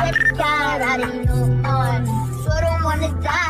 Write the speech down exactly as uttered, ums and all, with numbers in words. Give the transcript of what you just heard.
God, I didn't know on. So I don't wanna die.